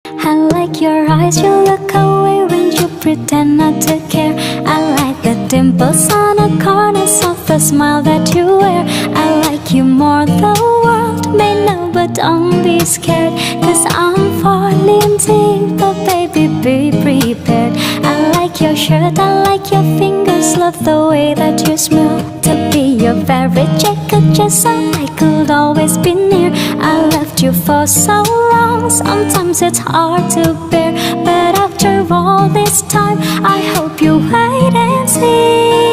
I like your eyes, you look away when you pretend not to care. I like the dimples on the corners of the smile that you wear. I like you more, the world may know, but don't be scared, 'cause I'm falling deep, but baby be prepared. I like your shirt, I like your fingers, love the way that you smell. To be your very jacket, just so I could always be near. I left you for so long, sometimes it's hard to bear, but after all this time I hope you wait and see.